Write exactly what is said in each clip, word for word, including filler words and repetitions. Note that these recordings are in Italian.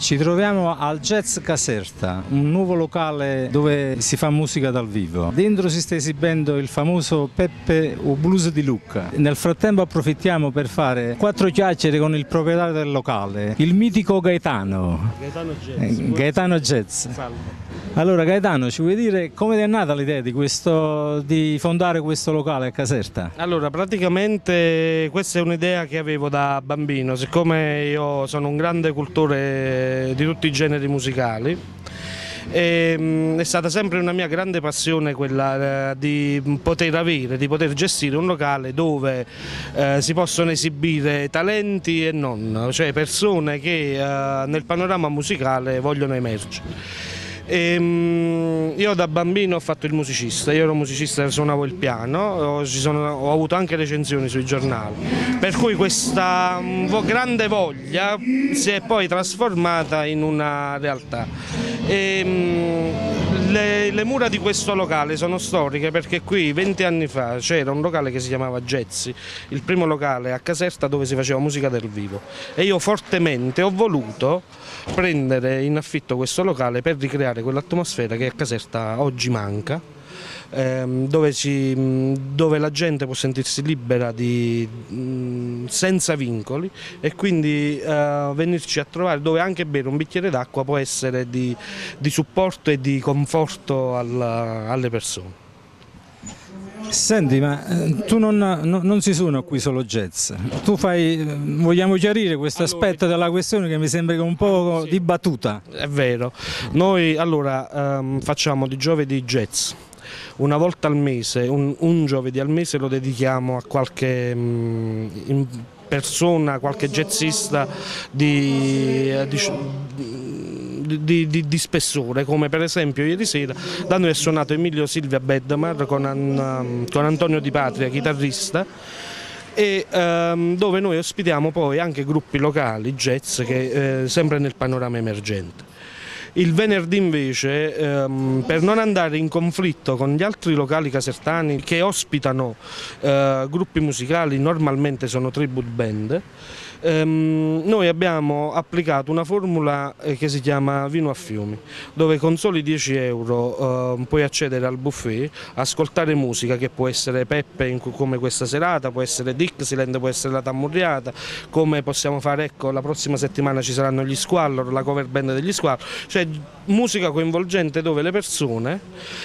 Ci troviamo al Jazz Caserta, un nuovo locale dove si fa musica dal vivo. Dentro si sta esibendo il famoso Peppe o Blues di Lucca. Nel frattempo approfittiamo per fare quattro chiacchiere con il proprietario del locale, il mitico Gaetano. Gaetano Jazz. Eh, Gaetano Jazz. Salve. Allora Gaetano, ci vuoi dire come è nata l'idea di, questo, di fondare questo locale a Caserta? Allora, praticamente questa è un'idea che avevo da bambino, siccome io sono un grande cultore di tutti i generi musicali. E, mh, è stata sempre una mia grande passione quella eh, di poter avere, di poter gestire un locale dove eh, si possono esibire talenti e non, cioè persone che eh, nel panorama musicale vogliono emergere. E, um, io da bambino ho fatto il musicista, io ero musicista, suonavo il piano, ho, ci sono, ho avuto anche recensioni sui giornali, per cui questa um, grande voglia si è poi trasformata in una realtà. E, um, le, le mura di questo locale sono storiche perché qui venti anni fa c'era un locale che si chiamava Jazzy, il primo locale a Caserta dove si faceva musica dal vivo, e io fortemente ho voluto prendere in affitto questo locale per ricreare quell'atmosfera che a Caserta oggi manca, ehm, dove, ci, dove la gente può sentirsi libera di, mh, senza vincoli, e quindi eh, venirci a trovare, dove anche bere un bicchiere d'acqua può essere di, di supporto e di conforto alla, alle persone. Senti, ma tu non, non, non si suona qui solo jazz, tu fai, vogliamo chiarire questo aspetto della questione che mi sembra un po' sì, dibattuta. È vero, noi allora um, facciamo di giovedì jazz, una volta al mese, un, un giovedì al mese lo dedichiamo a qualche um, in persona, qualche jazzista di, di Di, di, di spessore, come per esempio ieri sera da noi è suonato Emilio Silvia Bedmar con, an, con Antonio Di Patria, chitarrista, e ehm, dove noi ospitiamo poi anche gruppi locali jazz che eh, sempre nel panorama emergente. Il venerdì invece, ehm, per non andare in conflitto con gli altri locali casertani che ospitano eh, gruppi musicali, normalmente sono tribute band, ehm, noi abbiamo applicato una formula eh, che si chiama Vino a Fiumi, dove con soli dieci euro eh, puoi accedere al buffet, ascoltare musica che può essere Peppe in, come questa serata, può essere Dixieland, può essere la Tammurriata, come possiamo fare, ecco, la prossima settimana ci saranno gli Squallor, la cover band degli Squallor, cioè musica coinvolgente dove le persone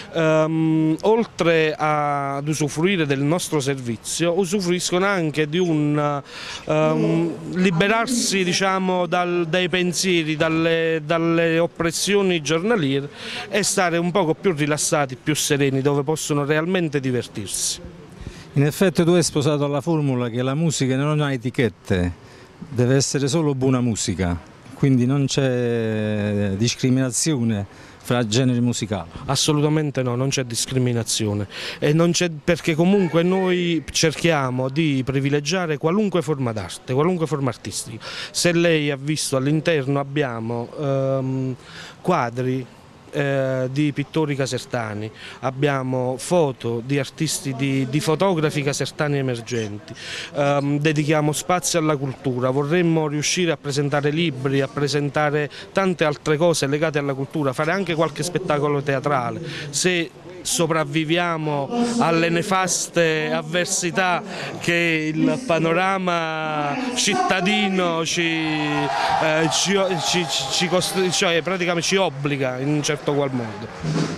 um, oltre ad usufruire del nostro servizio usufruiscono anche di un um, liberarsi, diciamo, dal, dai pensieri, dalle, dalle oppressioni giornaliere, e stare un poco più rilassati, più sereni, dove possono realmente divertirsi. In effetti tu hai sposato la formula che la musica non ha etichette, deve essere solo buona musica. Quindi non c'è discriminazione fra generi musicali? Assolutamente no, non c'è discriminazione, e non c'è, perché comunque noi cerchiamo di privilegiare qualunque forma d'arte, qualunque forma artistica. Se lei ha visto, all'interno abbiamo ehm, quadri Eh, di pittori casertani, abbiamo foto di artisti, di, di fotografi casertani emergenti, um, dedichiamo spazio alla cultura, vorremmo riuscire a presentare libri, a presentare tante altre cose legate alla cultura, fare anche qualche spettacolo teatrale. Se sopravviviamo alle nefaste avversità che il panorama cittadino ci, eh, ci, ci, ci, ci, cioè, praticamente ci obbliga in un certo qual modo.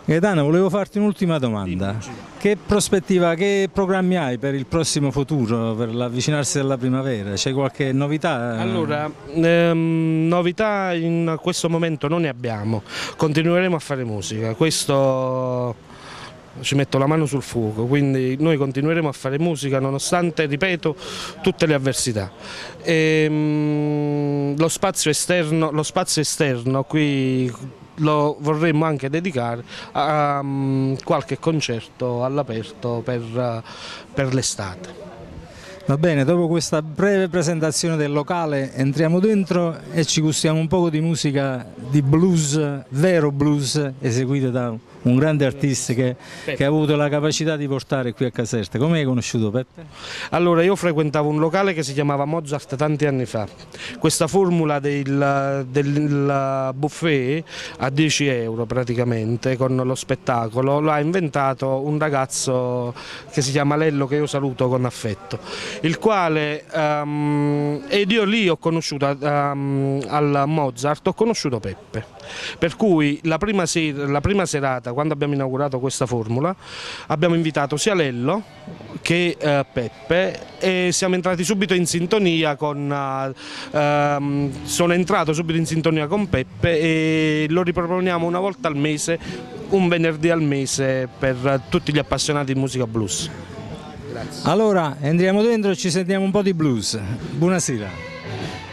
Gaetano, volevo farti un'ultima domanda. Dimmi. Che prospettiva, che programmi hai per il prossimo futuro, per l'avvicinarsi della primavera? C'è qualche novità? Allora, ehm, novità in questo momento non ne abbiamo, continueremo a fare musica, questo ci metto la mano sul fuoco, quindi noi continueremo a fare musica nonostante, ripeto, tutte le avversità. Ehm, lo spazio esterno, lo spazio esterno qui lo vorremmo anche dedicare a um, qualche concerto all'aperto per, uh, per l'estate. Va bene, dopo questa breve presentazione del locale entriamo dentro e ci gustiamo un po' di musica di blues, vero blues, eseguita da un grande artista che, che ha avuto la capacità di portare qui a Caserta. Come hai conosciuto Peppe? Allora, io frequentavo un locale che si chiamava Mozart tanti anni fa. Questa formula del, del buffet a dieci euro praticamente con lo spettacolo l'ha inventato un ragazzo che si chiama Lello, che io saluto con affetto, il quale um, ed io lì ho conosciuto um, al Mozart ho conosciuto Peppe, per cui la prima, ser la prima serata, quando abbiamo inaugurato questa formula, abbiamo invitato sia Lello che uh, Peppe e siamo entrati subito in sintonia con uh, um, sono entrato subito in sintonia con Peppe e lo riproponiamo una volta al mese, un venerdì al mese, per uh, tutti gli appassionati di musica blues. Grazie. Allora entriamo dentro e ci sentiamo un po' di blues. Buonasera.